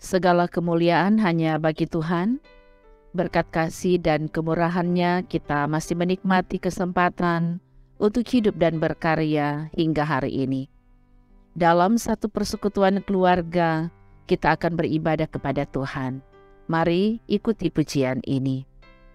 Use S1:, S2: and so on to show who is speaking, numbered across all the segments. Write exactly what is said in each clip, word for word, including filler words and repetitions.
S1: Segala kemuliaan hanya bagi Tuhan. Berkat kasih dan kemurahan-Nya kita masih menikmati kesempatan untuk hidup dan berkarya hingga hari ini. Dalam satu persekutuan keluarga, kita akan beribadah kepada Tuhan. Mari ikuti pujian ini.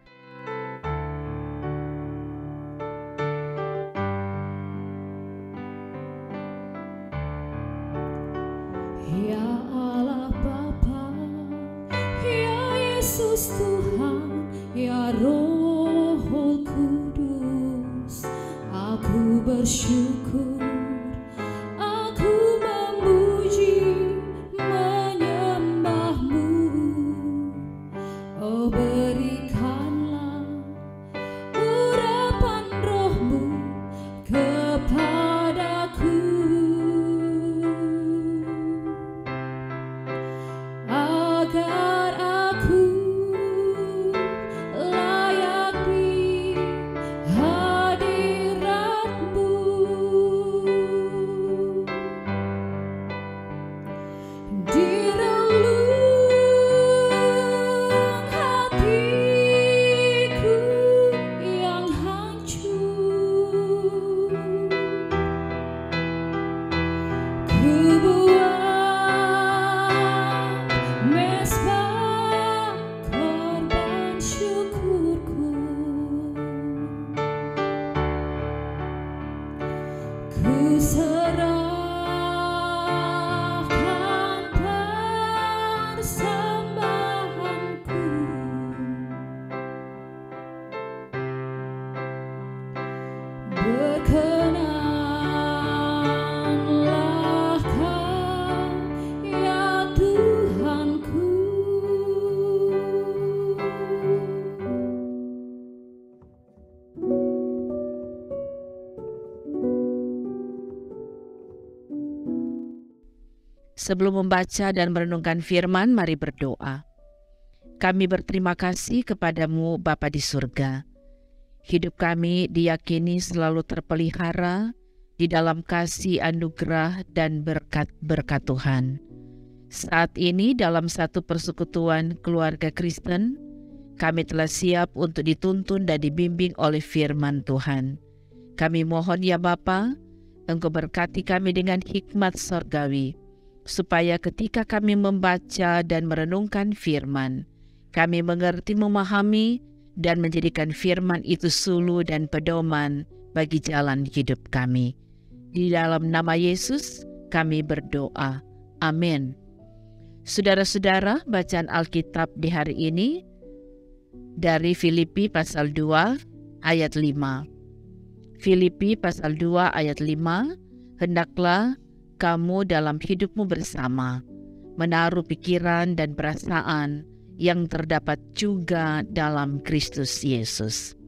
S2: Ya Allah Bapa, ya Yesus Tuhan, ya Roh Kudus, aku bersyukur, aku memuji, menyembah-Mu. Oh, berikanlah urapan Roh-Mu kepadaku, agar aku layak di hadirat-Mu. Di relung hatiku yang hancur, ku buat mezbah korban syukurku, ku serahkan persembahanku. Berkenanlah Kau, ya Tuhanku.
S1: Sebelum membaca dan merenungkan firman, mari berdoa. Kami berterima kasih kepadamu Bapa di surga. Hidup kami diyakini selalu terpelihara di dalam kasih anugerah dan berkat-berkat Tuhan. Saat ini dalam satu persekutuan keluarga Kristen, kami telah siap untuk dituntun dan dibimbing oleh firman Tuhan. Kami mohon ya Bapa, Engkau berkati kami dengan hikmat sorgawi, supaya ketika kami membaca dan merenungkan firman, kami mengerti, memahami, dan menjadikan firman itu suluh dan pedoman bagi jalan hidup kami. Di dalam nama Yesus kami berdoa. Amin. Saudara-saudara, bacaan Alkitab di hari ini dari Filipi pasal dua ayat lima. Filipi pasal dua ayat lima, hendaklah kamu dalam hidupmu bersama menaruh pikiran dan perasaan yang terdapat juga dalam Kristus Yesus.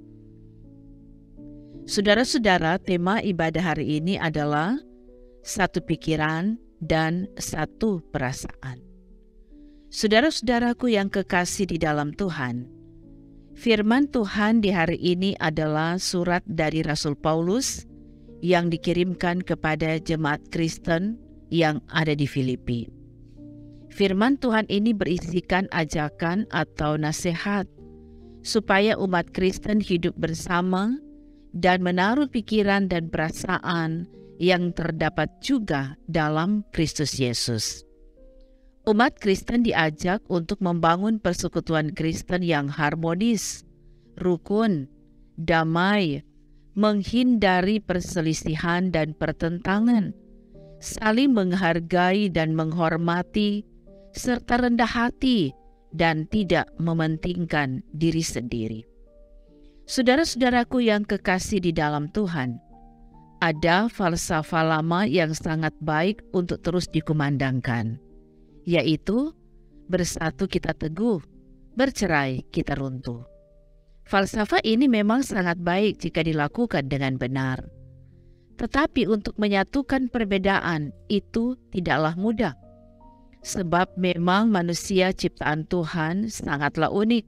S1: Saudara-saudara, tema ibadah hari ini adalah satu pikiran dan satu perasaan. Saudara-saudaraku yang kekasih di dalam Tuhan, firman Tuhan di hari ini adalah surat dari Rasul Paulus yang dikirimkan kepada jemaat Kristen yang ada di Filipi. Firman Tuhan ini berisikan ajakan atau nasihat supaya umat Kristen hidup bersama dan menaruh pikiran dan perasaan yang terdapat juga dalam Kristus Yesus. Umat Kristen diajak untuk membangun persekutuan Kristen yang harmonis, rukun, damai, menghindari perselisihan dan pertentangan, saling menghargai dan menghormati, serta rendah hati dan tidak mementingkan diri sendiri. Saudara-saudaraku yang kekasih di dalam Tuhan, ada falsafah lama yang sangat baik untuk terus dikumandangkan, yaitu bersatu kita teguh, bercerai kita runtuh. Falsafah ini memang sangat baik jika dilakukan dengan benar. Tetapi untuk menyatukan perbedaan itu tidaklah mudah. Sebab memang manusia ciptaan Tuhan sangatlah unik.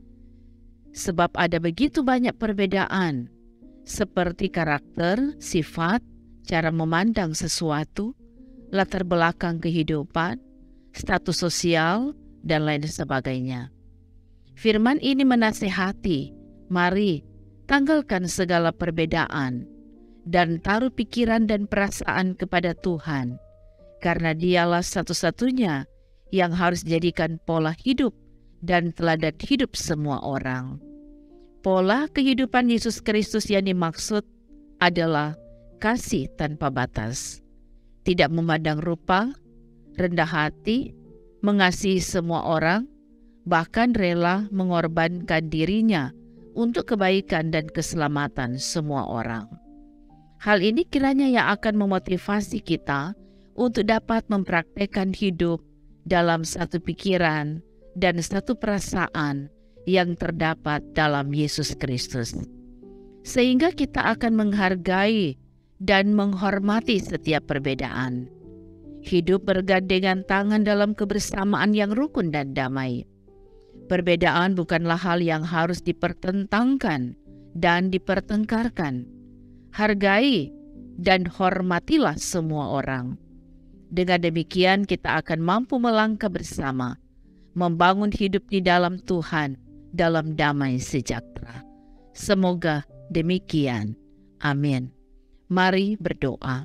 S1: Sebab ada begitu banyak perbedaan, seperti karakter, sifat, cara memandang sesuatu, latar belakang kehidupan, status sosial, dan lain sebagainya. Firman ini menasehati, mari tanggalkan segala perbedaan dan taruh pikiran dan perasaan kepada Tuhan, karena Dialah satu-satunya yang harus jadikan pola hidup dan teladan hidup semua orang. Pola kehidupan Yesus Kristus yang dimaksud adalah kasih tanpa batas, tidak memandang rupa, rendah hati, mengasihi semua orang, bahkan rela mengorbankan dirinya untuk kebaikan dan keselamatan semua orang. Hal ini kiranya yang akan memotivasi kita untuk dapat mempraktekkan hidup dalam satu pikiran dan satu perasaan yang terdapat dalam Yesus Kristus. Sehingga kita akan menghargai dan menghormati setiap perbedaan. Hidup bergandengan tangan dalam kebersamaan yang rukun dan damai. Perbedaan bukanlah hal yang harus dipertentangkan dan dipertengkarkan. Hargai dan hormatilah semua orang. Dengan demikian kita akan mampu melangkah bersama, membangun hidup di dalam Tuhan, dalam damai sejahtera. Semoga demikian. Amin. Mari berdoa.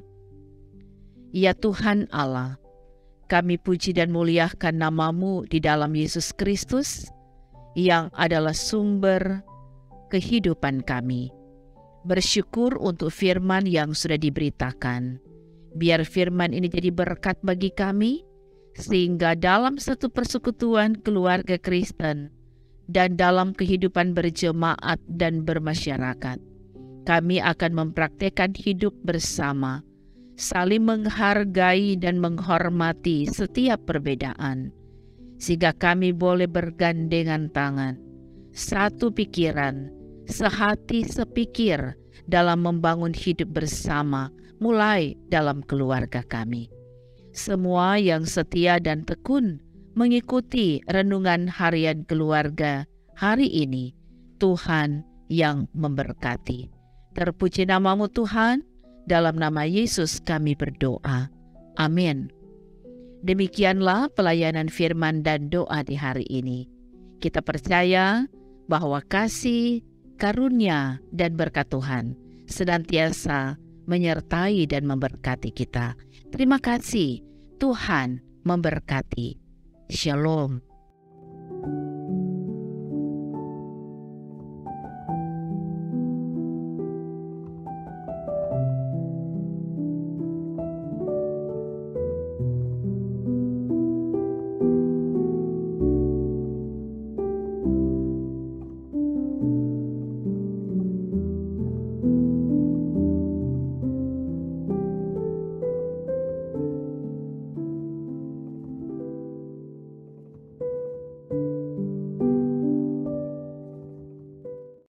S1: Ya Tuhan Allah, kami puji dan muliakan nama-Mu di dalam Yesus Kristus, yang adalah sumber kehidupan kami. Bersyukur untuk firman yang sudah diberitakan. Biar firman ini jadi berkat bagi kami, sehingga dalam satu persekutuan keluarga Kristen dan dalam kehidupan berjemaat dan bermasyarakat, kami akan mempraktekkan hidup bersama, saling menghargai dan menghormati setiap perbedaan, sehingga kami boleh bergandengan tangan, satu pikiran, sehati sepikir dalam membangun hidup bersama, mulai dalam keluarga kami. Semua yang setia dan tekun mengikuti renungan harian keluarga hari ini, Tuhan yang memberkati. Terpuji nama-Mu Tuhan, dalam nama Yesus kami berdoa. Amin. Demikianlah pelayanan firman dan doa di hari ini. Kita percaya bahwa kasih, karunia, dan berkat Tuhan senantiasa menyertai dan memberkati kita. Terima kasih, Tuhan memberkati. Shalom.